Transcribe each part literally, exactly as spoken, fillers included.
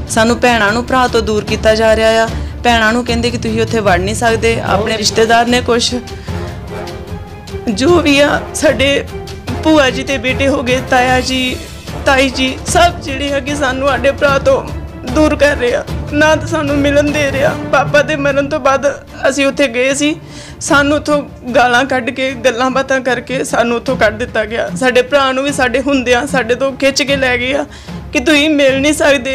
सानू भैणां नूं भरा तो दूर किया जा रहा आ। भैणां नूं कहंदे कि तुसीं उत्थे वड़ नहीं सकदे। अपने रिश्तेदार ने कुछ जो भी आ साडे भूआ जी ते बेटे हो गए, ताया जी ताई जी सब जिहड़े है कि सानू साडे भरा तो दूर कर रहे आ, ना तो सानू मिलन दे रहा। पापा दे मरण तो बाद असीं उत्थे गए सी, सानू उत्थों गालां कढ के गल्लां बातां करके सानू उत्थों कढ दिता गया। साडे भरा नूं भी साडे हुंदिआं साडे तो खिच के लै गए आ कि तुसीं मिल नहीं सकदे।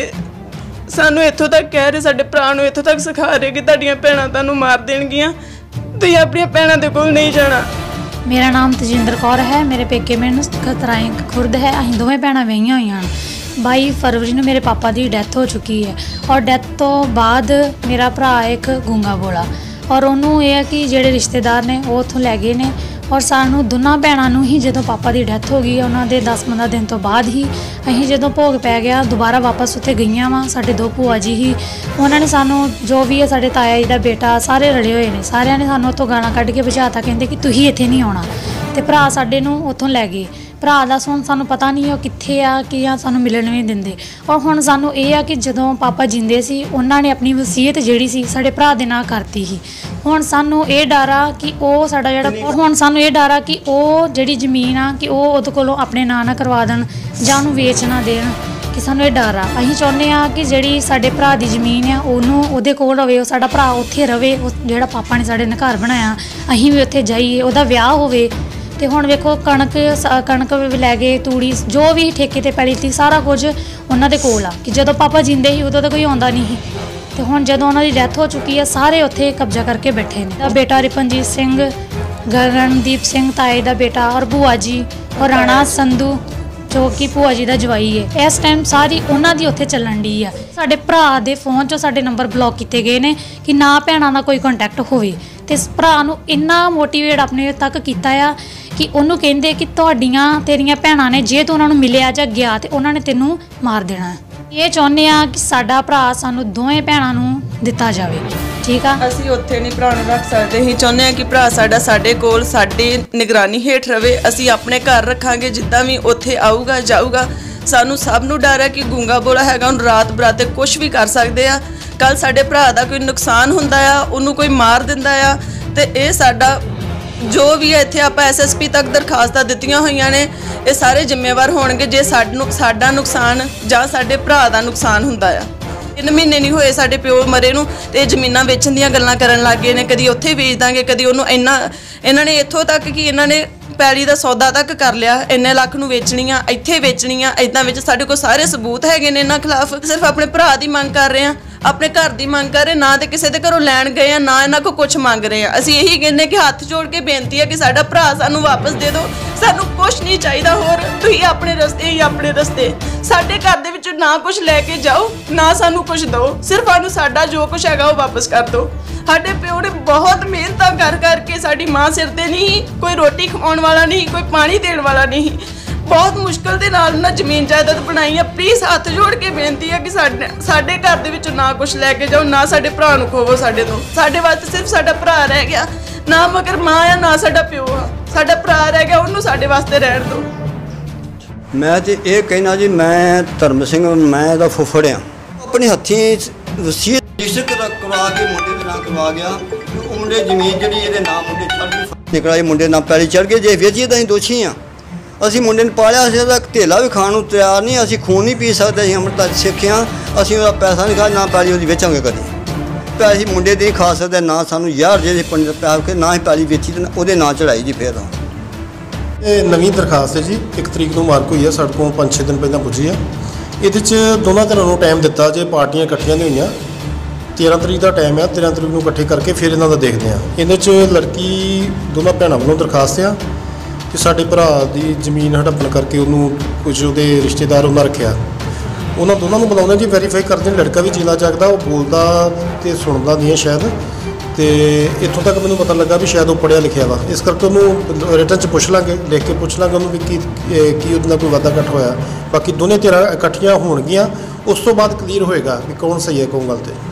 सानू इत्थों तक कह रहे, साडे भरा नूं इत्थों तक सिखा रहे कि तुहाडीआं भैणां तुहानूं मार देणगीआं, तुसीं अपणीआं भैणां दे कोल नहीं जाना। मेरा नाम तजिंदर कौर है, मेरे पेके पिंड खतराई खुर्द है। असीं दोवें भैणां विआहियां होईआं। बाई फरवरी में मेरे पापा की डैथ हो चुकी है और डैथ तो बाद मेरा भरा एक गूंगा बोला और उन्होंने यह है कि जेडे रिश्तेदार ने वो उतों लै गए ने और सानू दोनों भैनों नूं ही जो पापा की डैथ हो गई उन्होंने दस पंद्रह दिन तो बाद ही असीं जो भोग पै गया दोबारा वापस उत्थे गईयां वा। साडे दो भूआ जी ही, उन्होंने सानू जो भी है साडे ताया जी दा बेटा सारे रले हुए ने, सारिਆਂ ने सानू उत्थों गालां कढ के भजाता, कहंदे कि तुसीं इत्थे नहीं आउणा ते भरा साडे नूं उत्थों लै गए। भरा दा हुण सानू पता नहीं है कित्थे आ कि आ सानू मिलन नहीं दिंदे। और हुण सानू ये आ कि जदों पापा जिंदे सी उन्होंने अपनी वसीयत जिहड़ी सी साडे भरा दे नाल करती ही। हुण सानू ये डर आ कि वो साडा जिहड़ा हुण सानू ये डर आ कि वो जिहड़ी जमीन आ कि वो उहदे कोलों अपने नां ना करवा देण जां उहनूं वेच ना देण, कि सानू ये डर आ। असीं चाहुंदे आ कि जिहड़ी साडे भरा दी जमीन आ ओनूं उहदे कोल रवे, ओह साडा भरा उत्थे रवे, जिहड़ा पापा ने साडे ने घर बनाया असीं भी उत्थे जाइए, उहदा विआह होवे। तो हुण वेखो कणक कणक भी लै गए, तूड़ी जो भी ठेके ते पैली थी सारा कुछ उन्हां दे कोल आ कि जदों पापा जिंदे ही उदों तो कोई आउंदा नहीं ही। तो हुण जदों उन्हां दी डैथ हो चुकी है सारे उत्थे कब्जा करके बैठे ने। बेटा रिपनजीत सिंह, गगनदीप सिंह ताए दा बेटा और भूआ जी और राणा संधू जो कि भूआ जी का जवाई है। इस टाइम सारी उन्हां दी उत्थे चलन डी है। साडे भरा दे फोन चों साडे नंबर ब्लॉक किए गए ने कि ना भैणां दा कोई कंटैक्ट होवे। ते भरा नूं इन्ना मोटिवेट अपने तक कीता आ कि उन्होंने कहते कि तुहाडीआं तेरियां भैणां ने जे तू उन्होंने मिलिया जां गया तो उन्होंने तेनों मार देना है। ये चाहुंदे आ कि साडा भरा सानूं दोवें भैणां नूं दिता जावे। ठीक आ, असीं उत्थे नहीं भरा नूं रख सकदे। असीं चाहुंदे आ कि भरा साडा साडे कोल साडी निगरानी हेठ रवे। असीं अपने घर रखांगे, जिद्दां भी उत्थे आऊगा जाऊगा। सानूं सब नूं डर है कि गूंगा बोला हैगा, उन्हूं रात बराते कुछ भी कर सकदे आ। कल साडे भरा दा कोई नुकसान हुंदा आ, उहनूं कोई मार दिंदा आ ते इह साडा जो भी है इत्थे आपां एस एस पी तक दरखास्तां दित्तियां होईयां ने, ये सारे जिम्मेवार होणगे जे साडू साडा नुकसान जां साडे भरा दा नुकसान हुंदा आ। तीन महीने नहीं होए साडे प्यो मरे नूं ते जमीनां वेचण दीयां गल्लां करन लग गए ने, कदी उत्थे वेच दांगे कदी उहनूं। इन्ना इन्हां ने इत्थों तक कि इन्हां ने पैली दा सौदा तक कर लिया, इन्ने लख नूं वेचणीआं इत्थे वेचणीआं। इदां विच साडे कोल सारे सबूत हैगे ने इन्हां खिलाफ। सिर्फ अपने भरा दी मंग कर रहे हैं, अपने घर की मंग कर रहे, ना तो किसी के घरों लैन गए हैं ना इन्हों को कुछ मंग रहे हैं। असीं यही कहने कि हाथ जोड़ के बेनती है कि साडा भरा सानू वापस दे दो, सानू कुछ नहीं चाहिए होर। तुसीं अपने रस्ते ही अपने रस्ते, साडे घर दे विच ना कुछ लैके जाओ ना सानू कुछ दो, सिर्फ सानू साडा जो कुछ हैगा वो वापस कर दो। साडे प्यो ने बहुत मेहनत कर करके साडी मां सिर ते नहीं, कोई रोटी खवाउण वाला नहीं, कोई पानी देण वाला नहीं, बहुत मुश्किल के नाल ना जमीन जायदाद बनाई है। प्लीज़ हाथ जोड़ के बेनती है कि साडे साडे घर दे विच ना कुछ लैके जाओ, ना साडे भरा नूं खोवो साडे तो। साडे वास्ते सिर्फ साडा भरा रह गया, ना मगर मां है ना साडा प्यो आ, साडा भरा रह गया, उन्होंने साडे वास्ते रहण दो। मैं तो ये कहना जी, मैं धर्म सिंह मैं दा फुफड़ आ, अपने हत्थीं वसीयत रजिस्टर करवा के मुंडे दे नाम करवा गया। मुंडे जमीन जी ये नाम मुंडे चढ़ गई निकला, ये मुंडे नाम पैली चढ़ गए। जे वेचिए तो असीं दोषी हाँ। असीं मुंडे ने पालिया, असीं दा धेला भी खाण नूं तैयार नहीं, असीं खून नहीं पी सकते, असीं अमृत सिख हाँ। असीं उहदा पैसा नहीं खा, ना पैली उहदी वेचांगे कदी, पैसे मुंडे दे खा सकते ना सानूं यार जे पिंड पैसे के ना ही पैली वेची ते उहदे नां चढ़ाई जी। फिर ਇਹ ਨਵੀਂ ਦਰਖਾਸਤ ਹੈ ਜੀ, ਇੱਕ ਤਰੀਕ ਨੂੰ ਮਾਰਕ ਹੋਈ ਹੈ, ਸਾਡੇ ਕੋਲ ਪੰਜ ਛੇ ਦਿਨ ਪਹਿਲਾਂ ਪੁੱਜੀ ਹੈ। ਇਹਦੇ 'ਚ ਦੋਨਾਂ ਧਿਰਾਂ ਨੂੰ ਟਾਈਮ ਦਿੱਤਾ, ਜੇ ਪਾਰਟੀਆਂ ਇਕੱਠੀਆਂ ਨਹੀਂ ਹੋਈਆਂ तेरह तरीक का टाइम है, तेरह तरीक को इकट्ठे करके फिर इन्हों का देखते हैं। ये लड़की दोनों भैनों वालों दरखास्त आ कि साडे भरा की जमीन हड़पन करके उन्होंने कुछ वो रिश्तेदार उन्हें रखा, उन्होंने दोनों को बुलाने जी वेरीफाई करते हैं। लड़का भी जीना जागदा, वो बोलता तो सुनता नहीं है शायद, तो इतों तक मैंने पता लगा भी शायद वो पढ़िया लिखा वा, इस करके उन्होंने रिटर्न च पुछ लाँगे, लिख के पुछ लाँगे उन्होंने भी की उन्होंने कोई वाधा घट होया। बाकी दोनों धिरां इकट्ठियां होणगियां, उस तो बाद क्लीयर होएगा कि कौन सही है कौन गलत है।